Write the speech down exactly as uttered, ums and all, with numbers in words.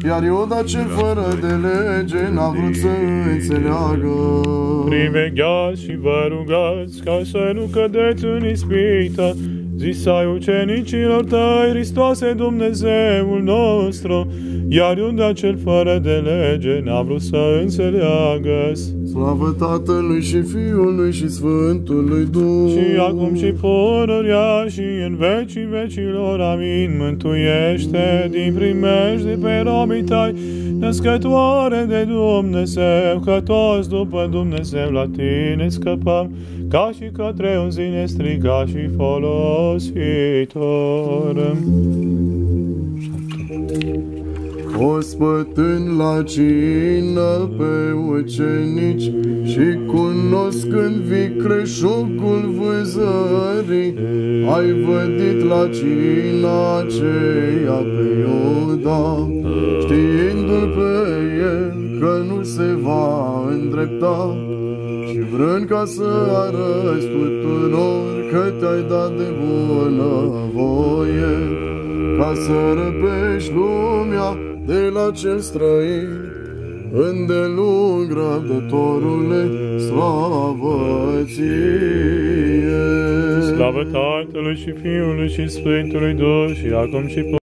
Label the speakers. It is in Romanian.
Speaker 1: iar Iuda cel fără de lege n-a vrut să înțeleagă.
Speaker 2: Privegheați și vă rugați ca să nu cădeți în ispită. Zisai ucenicilor tăi, Hristoase Dumnezeul nostru, iar Iuda cel fără de lege n-a vrut să înțeleagă.
Speaker 1: Slavă Tatălui și Fiului și Sfântului Duh,
Speaker 2: și acum și pururea și în vecii vecilor. Amin. Mântuiește din primejde pe robii tăi, născătoare de Dumnezeu, că toți după Dumnezeu la tine scăpăm, ca și către un zi nestrigat și folositor.
Speaker 1: Ospătând la cină pe ucenici și cunoscând vicreșugul vânzării, ai vădit la cina aceea pe Iuda, știindu-l pe el că nu se va îndrepta, și vrând ca să arăți tuturor că te-ai dat de bună voie, ca să răpești lumea de la cel străin, îndelung răbdătorule, slavă ție!
Speaker 2: Slavă Tatălui și Fiului și Sfântului Duh, și acum și